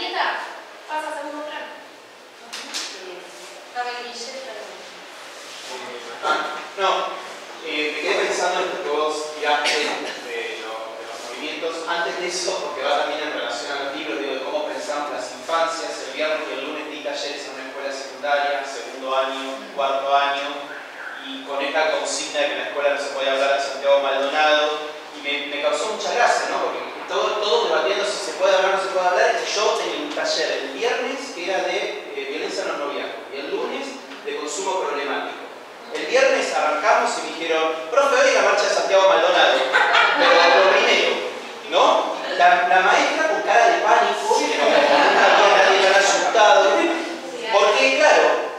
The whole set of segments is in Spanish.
grieta, pasa a segundo plano. Cabe el billete. Me quedé pensando en lo que vos tiraste de los movimientos. Antes de eso, porque va también en relación a los libros, digo, de cómo pensamos las infancias. El viernes y el lunes di talleres en una escuela secundaria, segundo año, cuarto año, y con esta consigna de que en la escuela no se podía hablar de Santiago Maldonado, y me causó mucha gracia, ¿no? Porque todos debatiendo si se puede hablar o no se puede hablar, y yo tenía un taller el viernes que era de violencia en los noviazgos, y el lunes de consumo problemático. El viernes arrancamos y me dijeron, profe, hoy la marcha de Santiago Maldonado, pero lo primero, ¿no? La maestra con cara de pánico, que no había nadie tan asustado, porque claro,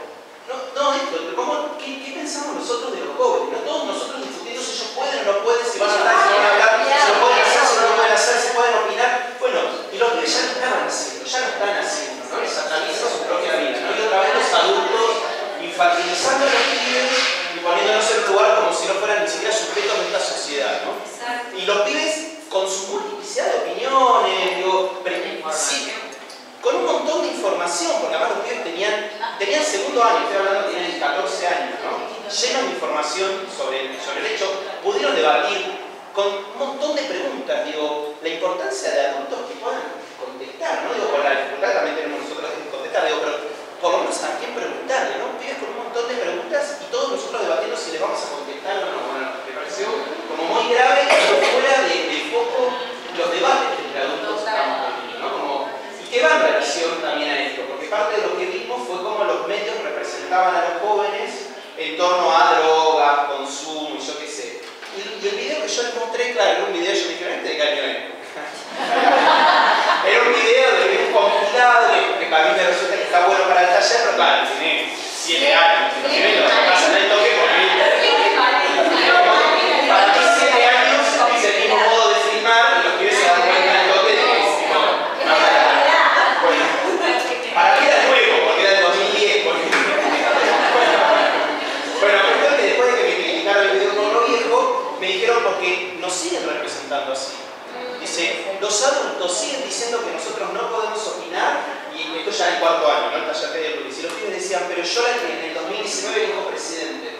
¿qué pensamos nosotros de los jóvenes? No todos nosotros discutiendo si ellos pueden o no pueden, si van a hablar, si van a hablar, si lo pueden hacer, si no lo pueden hacer, si pueden opinar. Bueno, y los pibes ya no estaban haciendo, ¿no? Les satanizan su propia vida, ¿no? Y otra vez los adultos infantilizando a los pibes y poniéndonos en un lugar como si no fueran ni siquiera sujetos de esta sociedad, ¿no? Y los pibes con su multiplicidad de opiniones, digo, sí, con un montón de información, porque además los pibes tenían segundo año, estoy hablando, tenían 14 años, ¿no? Llenos de información sobre el hecho, pudieron debatir con un montón de preguntas, digo, la importancia de adultos que puedan contestar, ¿no? Digo, con la dificultad también tenemos nosotros de contestar, digo, pero por lo menos a quién preguntarle, ¿no? Pibes con un montón de preguntas y todos nosotros debatiendo si le vamos a contestar o no. Bueno, me pareció como muy grave que fuera del foco los debates entre adultos estamos teniendo, ¿no? Y que va en relación también a esto, porque parte de lo que vimos fue cómo los medios representaban a los jóvenes en torno a drogas, consumo y yo qué sé. Y el video que yo les mostré, claro, era un video, yo me dije, ¿de qué año es? Era un video de un compilado que para mí me resulta que está bueno para el taller, pero claro, tiene 7 años. Los pibes lo pasan el toque por mí. Para mí 7 años es el mismo modo de filmar y los pibes se dan cuenta del toque de que bueno, para mí era nuevo, porque era del 2010. Bueno, cuestión que después de que me criticaron el video por lo viejo, me dijeron porque nos siguen representando así. Dice, los adultos siguen diciendo que nosotros no podemos opinar, y esto ya en cuarto año, ¿no? El taller de policía. Los pibes decían, pero yo en el 2019 elijo presidente.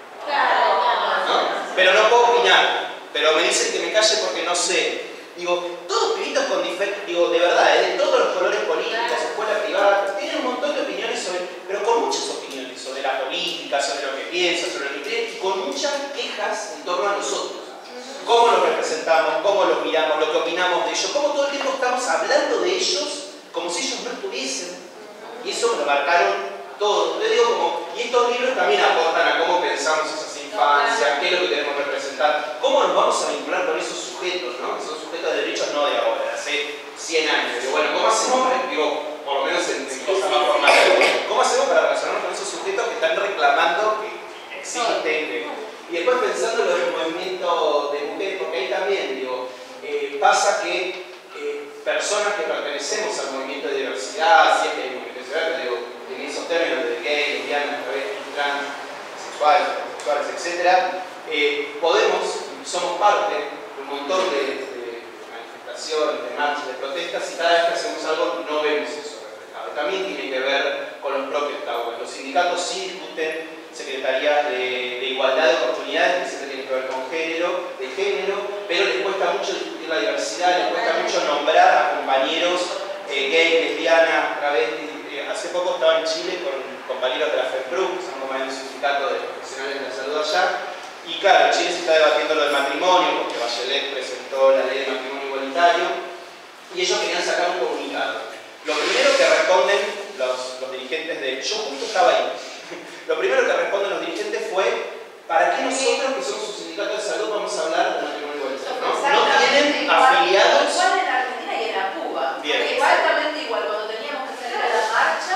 ¿No? Pero no puedo opinar, pero me dicen que me calle porque no sé. Digo, todos pibitos con diferentes, digo, de verdad, de todos los colores políticos, escuela privada, tienen un montón de opiniones sobre, pero con muchas opiniones sobre la política, sobre lo que piensan, sobre lo que creen, y con muchas quejas en torno a nosotros. Cómo los representamos, cómo los miramos, lo que opinamos de ellos, cómo todo el tiempo estamos hablando de ellos como si ellos no estuviesen. Y eso me lo marcaron todos. Yo digo como, y estos libros también aportan a cómo pensamos esas infancias, qué es lo que tenemos que representar, cómo nos vamos a vincular con esos sujetos, ¿no? Que son sujetos de derechos no de ahora, de hace 100 años. Digo, bueno, ¿cómo hacemos? Digo, por lo menos en cosas más formales, ¿cómo hacemos para relacionarnos con esos sujetos que están reclamando que existen? Y después pensando en el movimiento de mujeres, porque ahí también, digo, pasa que personas que pertenecemos al movimiento de diversidad, si es que hay movimiento de diversidad, pero digo, en esos términos de gay, lesbianas, travestis, trans, sexuales, homosexuales, etc., somos parte de un montón de manifestaciones, de marchas, de protestas, y cada vez que hacemos algo no vemos eso reflejado. También tiene que ver con los propios tabúes. Los sindicatos sí discuten secretarías de igualdad de oportunidades, que siempre tienen que ver con de género, pero les cuesta mucho discutir la diversidad, les cuesta mucho nombrar a compañeros gay, lesbianas, travestis. Hace poco estaba en Chile con compañeros de la FEPRU, que son compañeros del sindicato de profesionales de la salud allá, y claro, en Chile se está debatiendo lo del matrimonio, porque Bachelet presentó la ley de matrimonio igualitario, y ellos querían sacar un comunicado. Lo primero que responden los dirigentes de... Yo justo estaba ahí. Lo primero que responden los dirigentes fue: ¿para qué nosotros, que somos un sindicato de salud, vamos a hablar de matrimonio igualitario? No tienen afiliados. Igual en Argentina y en la Cuba. Bien. Exactamente igual. Cuando teníamos que salir a la marcha,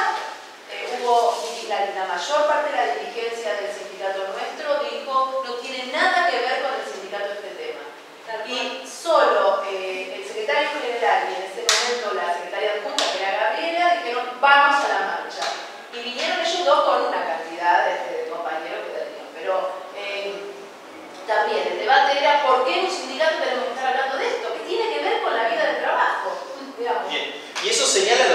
hubo la mayor parte de la dirigencia del sindicato nuestro dijo no tiene nada que ver con el sindicato este tema. Y solo el secretario general y en ese momento la secretaria adjunta, que era Gabriela, dijeron vamos a la marcha. Y vinieron ellos dos con una cantidad de compañeros que tenían. Pero también el debate era ¿por qué en un sindicato tenemos que estar hablando de esto? ¿Qué tiene que ver con la vida del trabajo? Digamos. Bien. Y eso señala lo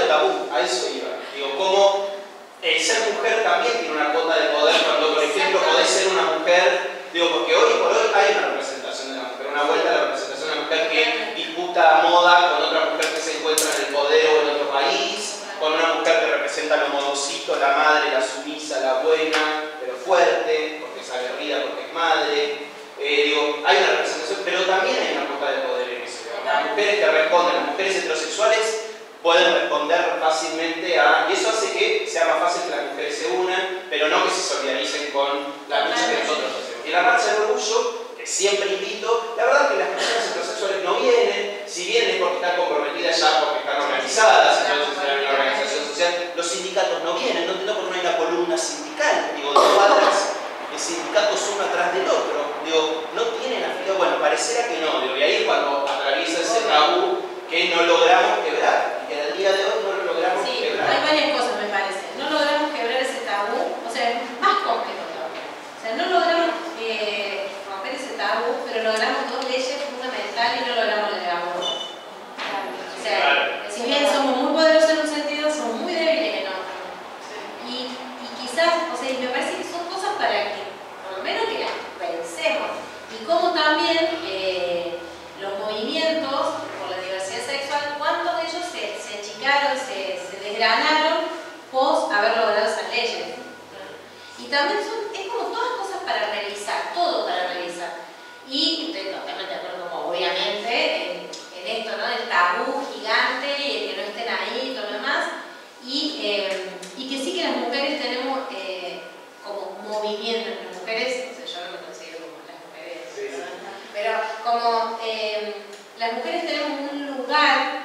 tabú, a eso iba. Digo, como el ser mujer también tiene una cuota de poder cuando, por ejemplo, podés ser una mujer, digo, porque hoy por hoy hay una representación de la mujer, una vuelta a la representación de la mujer que disputa moda con otra mujer que se encuentra en el poder o en otro país, con una mujer que representa lo modosito, la madre, la sumisa, la buena, pero fuerte, porque es aguerrida, porque es madre. Digo, hay una representación, pero también hay una cuota de poder en eso. Las mujeres que responden, las mujeres heterosexuales pueden responder fácilmente a... Y eso hace que sea más fácil que las mujeres se unan, pero no que se solidaricen con la lucha que nosotros hacemos. Y la marcha del orgullo, que siempre invito, la verdad es que las personas heterosexuales no vienen, si vienen es porque están comprometidas ya, porque están organizadas, entonces en una organización social. Los sindicatos no vienen, no porque no hay una columna sindical, digo, de cuadras de sindicatos uno atrás del otro. Digo, no tienen afinidad, bueno, pareciera que no, digo, y ahí es cuando atraviesa ese tabú que no logramos quebrar, y que al día de hoy no lo logramos quebrar. Hay varias cosas, me parece. No logramos quebrar ese tabú, o sea, es más complejo todavía. O sea, no logramos romper ese tabú, pero logramos dos leyes fundamentales y no logramos la de aborto. O sea, si bien somos muy poderosos en un sentido, somos muy débiles en otro. Y quizás, o sea, me parece que son cosas para que, por lo menos que las pensemos. Y como también los movimientos por la diversidad sexual, ¿cuántos de ellos se achicaron, se desgranaron pos haber logrado esas leyes? Y también es como todas cosas para revisar, todo para revisar. Y estoy totalmente de acuerdo, como obviamente, en esto, ¿no? El tabú gigante y el que no estén ahí y todo lo demás. Y que sí que las mujeres tenemos como movimiento, las mujeres, o sea, yo no me considero como las mujeres, sí. Pero como las mujeres tenemos un lugar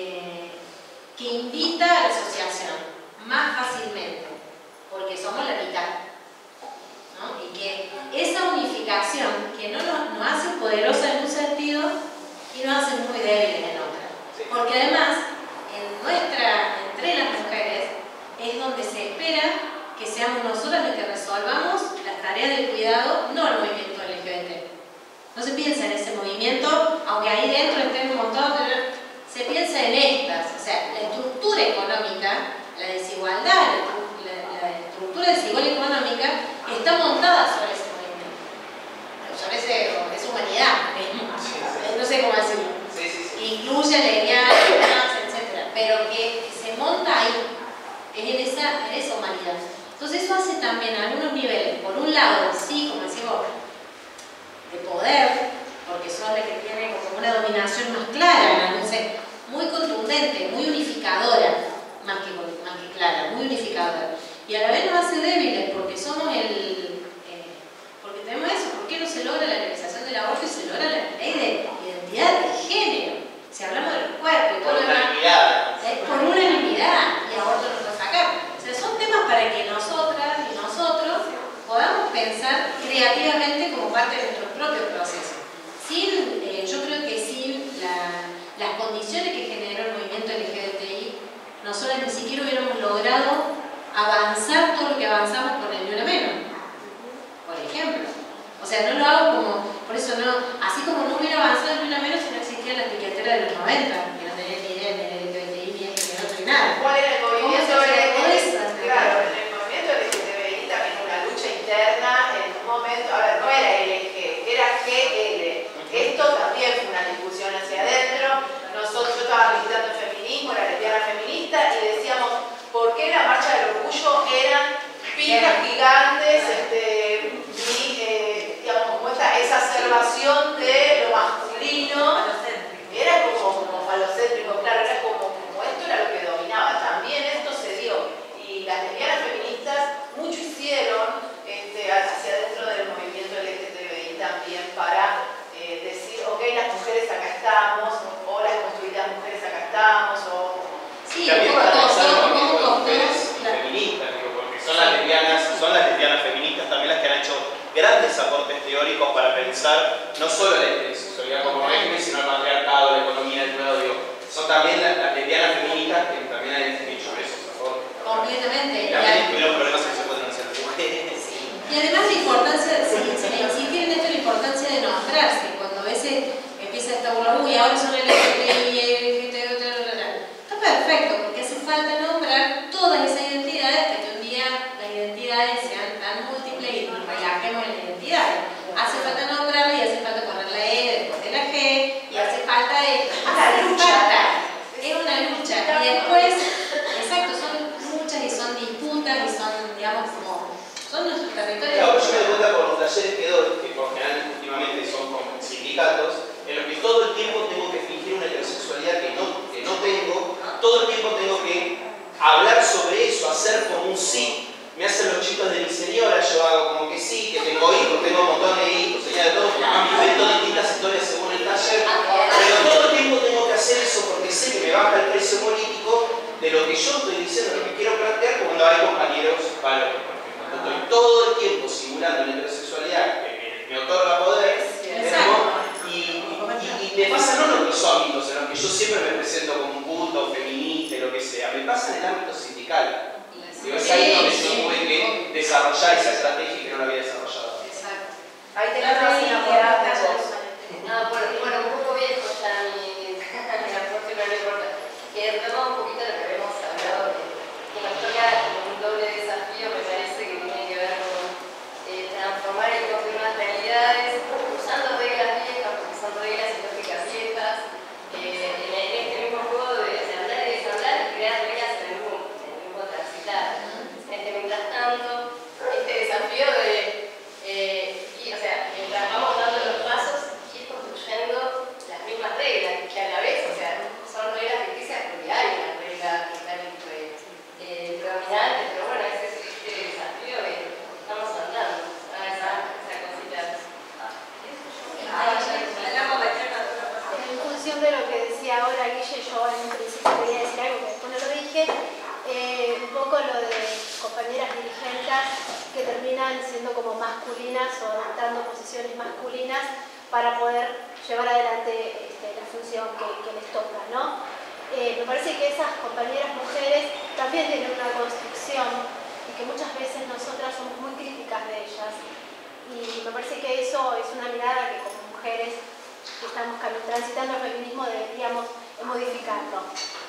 que invita a la asociación más fácilmente, porque somos la mitad, ¿no? Y que esa unificación que no nos hace poderosas en un sentido y nos hace muy débiles en otra. Porque además, entre las mujeres, es donde se espera que seamos nosotras las que resolvamos las tareas del cuidado, no el movimiento LGBT. No se piensa en ese movimiento, aunque ahí dentro estén un montón, pero se piensa en estas, o sea, la estructura económica, la desigualdad, la estructura desigual económica está montada sobre ese movimiento, sobre esa humanidad, no sé cómo decirlo. Incluye alegría, etc. Pero que se monta ahí, en esa humanidad. Entonces eso hace también a algunos niveles, por un lado, sí, como decimos, de poder, porque son las que tienen como una dominación más clara, ¿no? Muy contundente, muy unificadora, más que clara, muy unificadora. Y a la vez nos hace débiles, porque somos porque tenemos eso. ¿Por qué no se logra la legalización del aborto y se logra la ley de identidad de género? Si hablamos del cuerpo y todo lo demás, por unanimidad, y aborto no lo sacar. O sea, son temas para que nosotras y nosotros podamos pensar creativamente como parte de nuestro propio proceso. Yo creo que sin las condiciones que generó el movimiento LGBTI, nosotros ni siquiera hubiéramos logrado avanzar todo lo que avanzamos con el Ni Una Menos, por ejemplo. O sea, no lo hago como, por eso no, así como no hubiera avanzado el Ni Una Menos si no existía la etiquetera de los 90, que no tenía ni idea de LGBTI ni otro ni nada. ¿Cuál era el movimiento LGBTI? Claro, en el movimiento LGBTI también una lucha interna en un momento, a ver, no era LG, era GL. Esto también fue una discusión hacia adentro. Yo estaba militando en feminismo, era lesbiana feminista, y decíamos, ¿por qué la marcha del orgullo eran pijas gigantes y digamos, como esa exacerbación de lo masculino? Era como falocéntrico, claro, era como esto era lo que dominaba. También esto se dio, y las lesbianas feministas mucho hicieron hacia adentro del movimiento LGTBI también para decir, ok, las mujeres acá estamos, o las construidas mujeres acá estamos, o... Sí, también para pensar el movimiento de mujeres claro. feministas, digo, porque son las lesbianas feministas también las que han hecho grandes aportes teóricos para pensar no solo la heterosexualidad como régimen, sino el patriarcado, la economía, el cuidado, digo, son también las lesbianas feministas que también han hecho esos aportes. Completamente. Y también tuvieron problemas que se pueden hacer las mujeres. Y además la importancia, insistir en esto, la importancia de nombrarse, cuando a veces empieza esta burla, uy, ahora son LGTBI, está perfecto, porque hace falta historia. Claro, yo me doy cuenta por los talleres que doy, que por general últimamente son con sindicatos, en los que todo el tiempo tengo que fingir una heterosexualidad que no tengo, todo el tiempo tengo que hablar sobre eso, hacer como un sí. Me hacen los chicos de mi señora, yo hago como que sí, que tengo hijos, tengo un montón de hijos, de todo, invento distintas historias según el taller, pero todo el tiempo tengo que hacer eso porque sé que me baja el precio político de lo que yo estoy diciendo, lo que quiero plantear cuando hay compañeros valores, por ejemplo. Estoy todo el tiempo simulando la heterosexualidad que me otorga poder, y me pasa no en otros ámbitos en los que yo siempre me presento como un puto, feminista, lo que sea, me pasa en el ámbito sindical. Digo, es ahí donde yo tuve que desarrollar esa estrategia que no la había desarrollado. Exacto. Ahí te quedas enamorada de vos. No, bueno, un poco viejo ya mi aporte, pero no importa. Que retomamos un poquito lo que habíamos hablado, que nos toca un doble desafío, me parece que tiene que ver con transformar y confirmar realidades, usando reglas viejas, porque son reglas y lógicas viejas, en este mismo juego de hablar y deshablar y crear reglas en el mismo transitar. Mientras tanto, este desafío de, o sea, mientras vamos dando los pasos, ir construyendo las mismas reglas, que a la vez, o sea, son reglas ficticias porque hay una regla que está predominante, pero bueno, ese es este desafío que estamos andando, esa cosita. En función de lo que decía ahora Guille, yo en un principio quería decir algo que después no lo dije, un poco lo de compañeras dirigentes que terminan siendo como masculinas o adoptando posiciones masculinas para poder llevar adelante la función que les toca, ¿no? Me parece que esas compañeras mujeres también tienen una construcción y que muchas veces nosotras somos muy críticas de ellas, y me parece que eso es una mirada que como mujeres que estamos transitando el feminismo deberíamos modificarlo.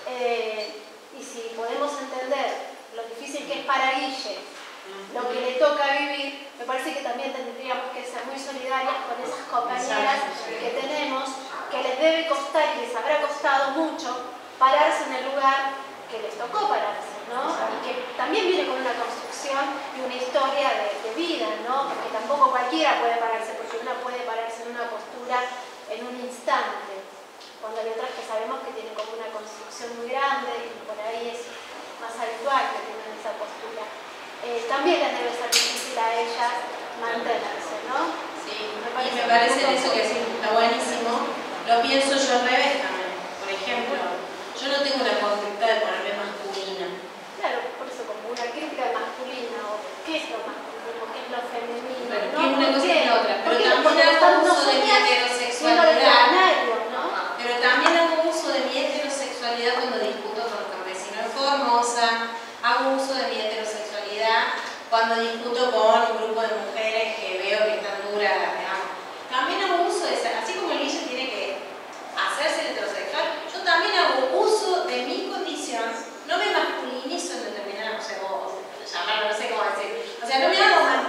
Y si podemos entender lo difícil que es para Guille lo que le toca vivir, me parece que también tendríamos que ser muy solidarias con esas compañeras que tenemos, que les debe costar y les habrá costado mucho pararse en el lugar que les tocó pararse, ¿no? Y que también viene con una construcción y una historia de vida, ¿no? Porque tampoco cualquiera puede pararse, porque una puede pararse en una postura en un instante, cuando hay otras que sabemos que tienen como una construcción muy grande y por ahí es más habitual que tengan esa postura. También les debe ser difícil a ellas mantenerse, ¿no? Sí, me parece eso que sí, está buenísimo. Lo pienso yo al revés también. Por ejemplo, yo no tengo la conducta de ponerme masculina. Claro, por eso como una crítica masculina, o qué es lo masculino, qué es lo femenino, Bueno, ¿no? que es una cosa y la otra, pero Porque también hago uso de mi heterosexualidad. ¿no? Pero también hago uso de mi heterosexualidad cuando discuto con los campesinos de Formosa, hago uso de mi heterosexualidad cuando discuto con un grupo de mujeres que veo que están duras, digamos. También hago uso de esa, así como el Guille tiene que hacerse heterosexual, yo también hago uso de mi condición, no me masculinizo en determinada, o sea, llamarlo, no sé cómo decir, o sea, no me hago más,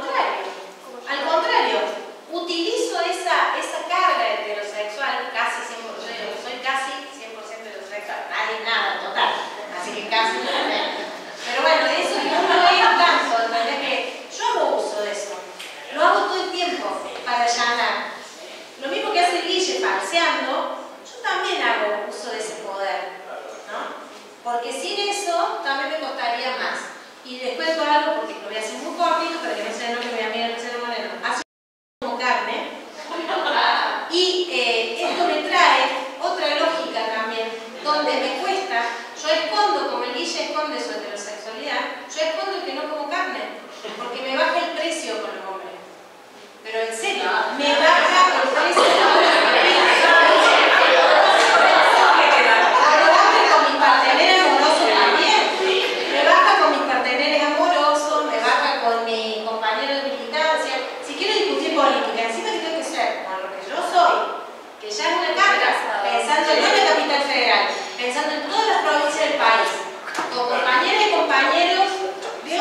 al contrario, utilizo esa carga heterosexual, casi 100%, yo soy casi 100% heterosexual, nadie nada, total, así que casi nada. Pero bueno, de eso no es tanto, ¿entendés? Que yo hago uso de eso, lo hago todo el tiempo para allanar. Lo mismo que hace Guille falseando, yo también hago uso de ese poder, ¿no? Porque sin eso también me costaría más. Y después de algo, porque lo voy a hacer muy cortito para que no se enoje mi amiga Lucero Moreno, así como carne. Y esto me trae otra lógica también, donde me cuesta, yo escondo, como el Guille esconde su heterosexualidad, yo escondo el que no como carne, porque me baja el precio con los hombres. Pero en serio, me baja el precio con los hombres. Con mis parteneres amorosos también. Me baja con mis parteneres amorosos, me baja con mi compañero de militancia. Si quiero discutir política, encima que tengo que ser con lo que yo soy, que ya es una carga, pensando no en la capital federal, pensando en todas las provincias del país, con compañeras y compañeros de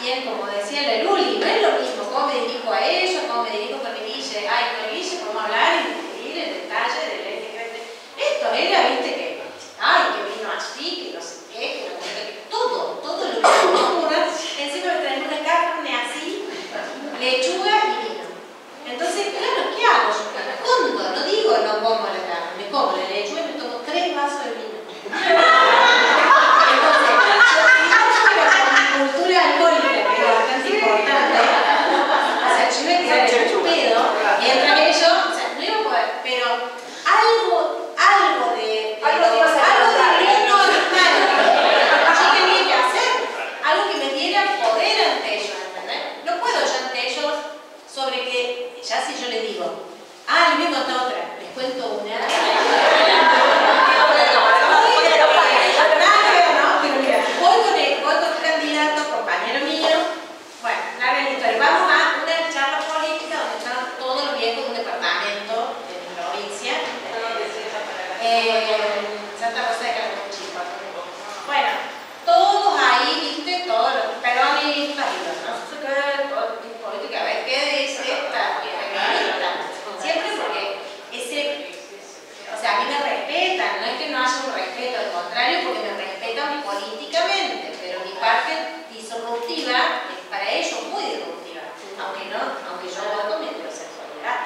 quien, como decía la Luli, no es lo mismo cómo me dirijo a ellos, cómo me dirijo con el Guille. Ay, con el Guille podemos hablar y ir en detalle del esto era, viste, que ay, que vino así, que no sé qué, que todo lo que me ocurra, encima me traen una carne así, lechuga y vino. Entonces, claro, ¿qué hago? Yo me escondo, no digo no como la carne, me como la lechuga y me tomo 3 vasos de vino. Entonces, yo con mi cultura alcohólica, que es bastante importante, o sea, yo me quedé hecho un pedo, y entre ellos, o sea, no iba a poder, pero algo de lo normal yo tenía que hacer, algo que me diera poder ante ellos, ¿entendés? No puedo yo ante ellos sobre que, ya si yo les digo, les voy a contar otra, les cuento una. Voy con un candidato, compañero mío, bueno, larga la historia, vamos a una charla política donde están todos los viejos de un departamento de mi provincia, Santa Rosa de Calamuchita. Bueno, todos ahí, viste, todos los peronistas y los no sé qué, política, a ver qué dice esta peronista. Siempre porque o sea, a mí me respetan, no es que no haya un respeto, al contrario, porque me respetan políticamente, pero mi parte disruptiva es para ellos muy disruptiva, aunque yo voto mi heterosexualidad.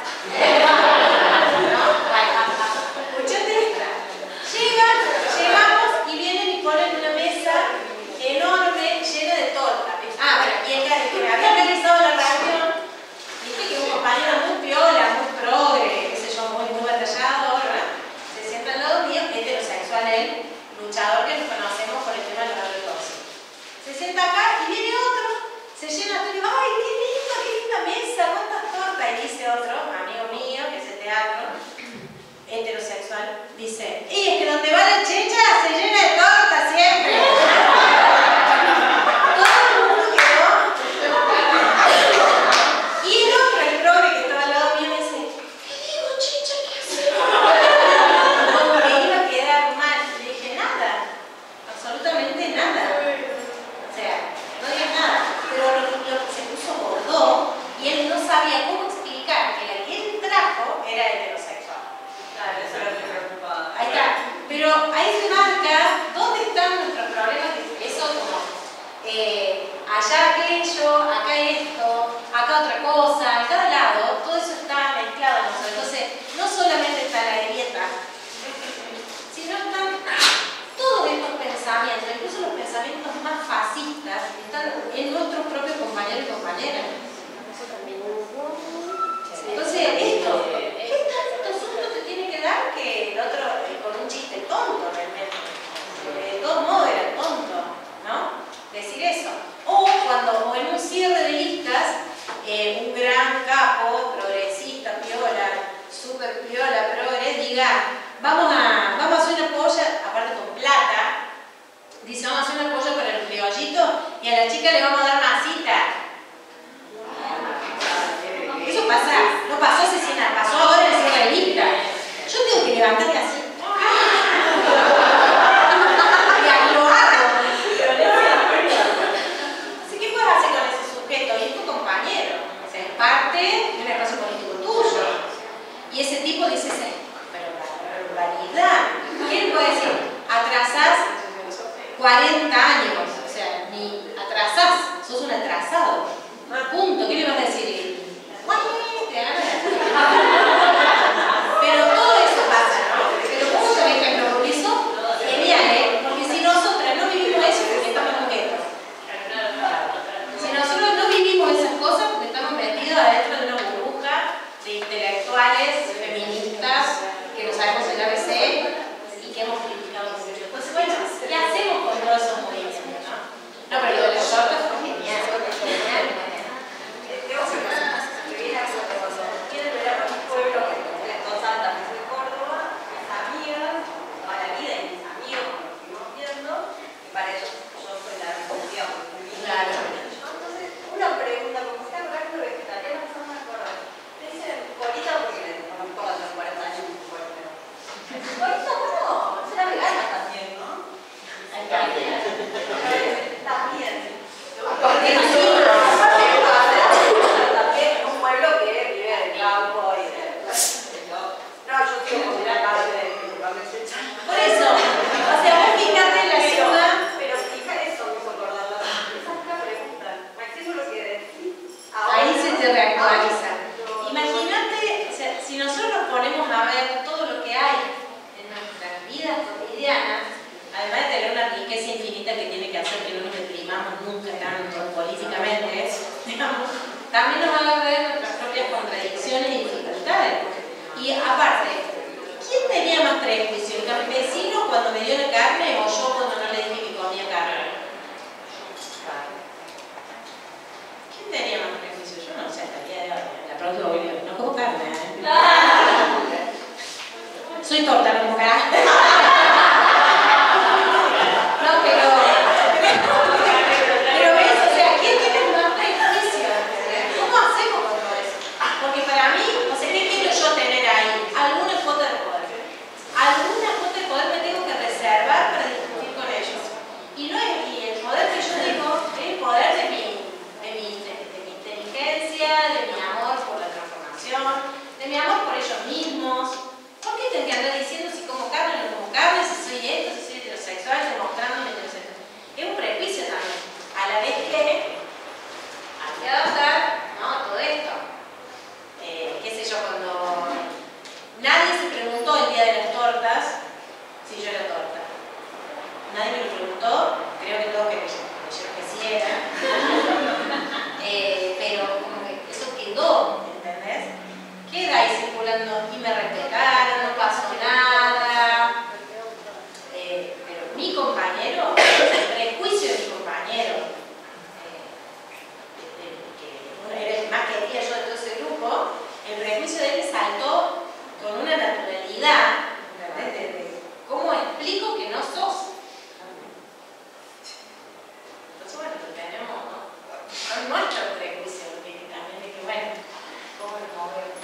Llegamos y vienen y ponen una mesa enorme, llena de torta. Bueno, y el que había organizado la reunión, viste que un compañero muy piola, muy progre, qué sé yo, muy batallado, ¿verdad? Se sienta al lado mío, heterosexual él, luchador que nos conocemos por el tema de los agrotóxicos. Se sienta acá y viene otro, se llena todo y digo, ¡ay, qué linda mesa! ¿Cuántas tortas? Y dice otro, amigo mío, que es el teatro, heterosexual, dice, y es que donde va la checha se llena de torta siempre. Todo el mundo quedó. Y el otro, el progre que estaba al lado mío, me dice, ¿qué digo, checha? ¿Qué haces? Como que iba a quedar mal. Le dije, nada, absolutamente nada. O sea, no digas nada. Pero lo que se puso bordó y él no sabía cómo explicar que la que él trajo era heterosexual. Claro, eso es lo que me preocupaba. Ahí está. Pero ahí se marca dónde están nuestros problemas. Eso como allá aquello, acá esto, acá otra cosa, en cada lado, todo eso está mezclado en nosotros. Entonces, no solamente está la dieta, sino están todos estos pensamientos, incluso los pensamientos más fascistas, están en nuestros propios compañeros y compañeras. Entonces, esto, ¿qué tanto susto te tiene que dar que el otro, con un chiste tonto realmente? De todos modos era tonto, ¿no? Decir eso. O en un cierre de listas, un gran capo, progresista, piola, super piola, progres, diga, vamos a hacer una polla, aparte con plata, dice, vamos a hacer una polla para el criollitos y a la chica le vamos a dar masita. Eso pasa, no pasó hace 100 años, pasó ahora en el cierre de listas. Yo tengo que levantarme así. Parte de un espacio político tuyo. Y ese tipo dice, pero la barbaridad. ¿Quién puede decir? Atrasás 40 años. O sea, ni atrasás, sos un atrasado. Punto. ¿Qué le vas a decir? Pero todo eso pasa, ¿no? La próxima voy a decir, no como carne, Soy torta, no como carne. No, pero ves, o sea, ¿quién tiene más prejuicio? ¿Cómo hacemos con todo eso? Porque para mí, o sea, ¿qué quiero yo tener ahí? Alguna cuota de poder. Alguna cuota de poder me tengo que reservar para discutir con ellos. Y el poder que yo tengo es el poder de mi inteligencia, de mi amor por la transformación, de mi amor por ellos mismos. ¿Por qué tengo que andar diciendo si como carne o no como carne, si soy esto, si soy heterosexual, demostrándome heterosexual? Es un prejuicio también. A la vez que hay que adaptar, ¿no?, todo esto. Qué sé yo, cuando nadie se preguntó el día de las tortas si yo era torta. Nadie me lo preguntó, creo que todos creyeron que sí era. Pero como que eso quedó, ¿entendés? Queda ahí circulando y me respetaron, no pasó nada. Pero mi compañero, el prejuicio de mi compañero, que era el más quería yo de todo ese grupo, el prejuicio de él saltó con una naturalidad, ¿entendés? De ¿cómo explico que no sos? Entonces, bueno, lo tenemos, ¿no? No nuestro prejuicio, porque también de que, bueno, ¿cómo nos movemos?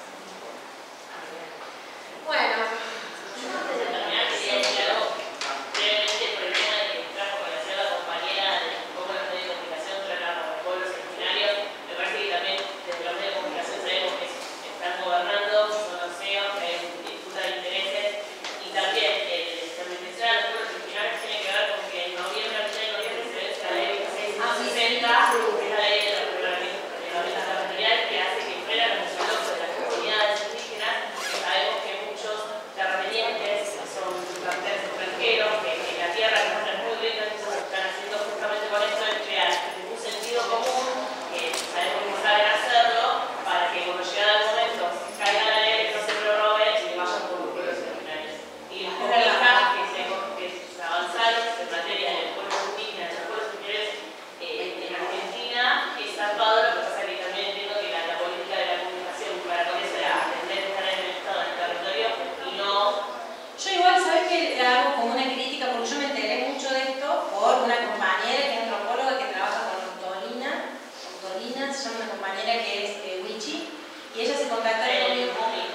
Bueno, Yo antes de terminar quería decir algo brevemente por el tema de que trajo a conocer la compañera de cómo los medios de comunicación tratan a los pueblos originarios. Me parece que también desde los medios de comunicación sabemos que están gobernando, son los CEOs, que hay disputa de intereses, y también la mención a los pueblos originarios tiene que ver con que en noviembre, a finales de noviembre, se vence la ley 660, que es la ley de los reglamentos territoriales, que hace que fuera los suelos de las comunidades indígenas, que sabemos que muchos terratenientes son planteles extranjeros, que la tierra que no es muy rica, entonces lo que están haciendo justamente con esto es crear un sentido común, que sabemos que saben hacerlo, para que cuando llegara el momento caiga la ley, no se prorrogue y vayan por los pueblos originarios. Y las conquistas que se avanzaron en materia de pueblos indígenas, de los pueblos originarios en Argentina, es zarpado. Lo que pasa es que también entiendo que la política de la comunicación para con eso era atender que están en el estado del territorio y no. yo igual, ¿sabes qué? Hago como una crítica, porque yo me enteré mucho de esto por una compañera que es antropóloga que trabaja con Octolina, se llama una compañera que es Wichi, y ella se contacta conmigo.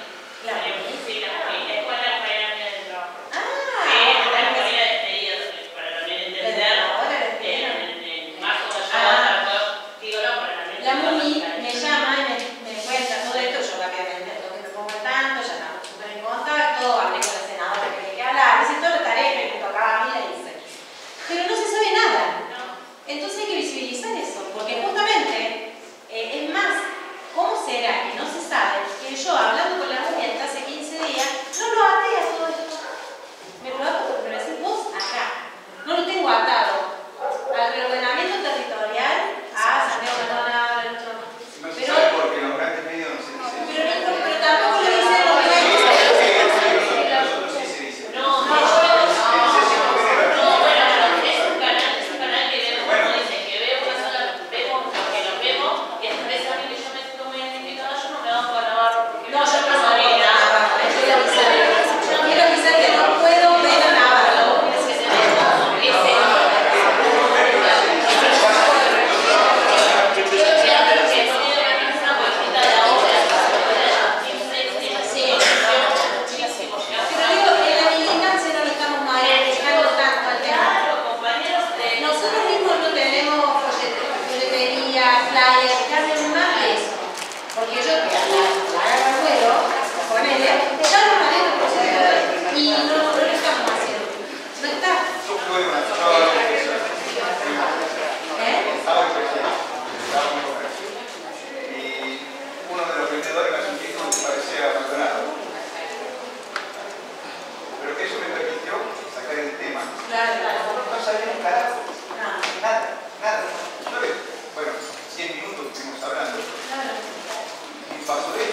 La Mumi. Sí, la escuela mía del trabajo. Ah, La compañía de despedidas, para también entender. ahora despedida. En marzo de allá, digo no, para también. La Mumi me llama y me cuenta todo esto, yo rápidamente todo que me pongo al tanto, ya estamos súper en contacto, hablé con la senadora que tenía que hablar, hice toda la tarea que me tocaba a mí, la hice. Pero no se sabe nada. Entonces hay que visibilizar eso, porque justamente, es más, ¿cómo será que no se sabe que yo, hablando con la Mumi hasta hace 15 días, no lo até a todo esto? Me lo ato porque me lo decís vos acá. No lo tengo atado al reordenamiento territorial, a Santiago Maldonado, al otro. No se sabe porque los grandes medios no se dicen. Pero tampoco lo dicen los medios. Nosotros sí se dice. No, bueno, es un canal que vemos, como dice, que vemos una sola, vemos porque lo vemos, y a veces a mí que yo me siento muy identificada, yo no me bajo a grabar porque No, yo no sabía nada. Quiero avisar que no puedo ver a Navarro. Es que tenemos ese. Pero digo, en la militancia no le estamos manejando tanto al tema. Nosotros mismos no tenemos folletería, flyers, que hacen más de eso. Porque yo que la agarro al vuelo, ponele, ya lo manejo el proceso y no lo estamos haciendo. No está. Yo fui una sábado de eso. Sábado de eso. Y uno de los vendedores me hace un chico que parecía Maldonado. Pero que eso me permitió sacar el tema. Claro. No sabía un carajo. Claro. Nada. ¿Sabes? Bueno, 100 minutos estuvimos hablando. Claro. Y pasó esto.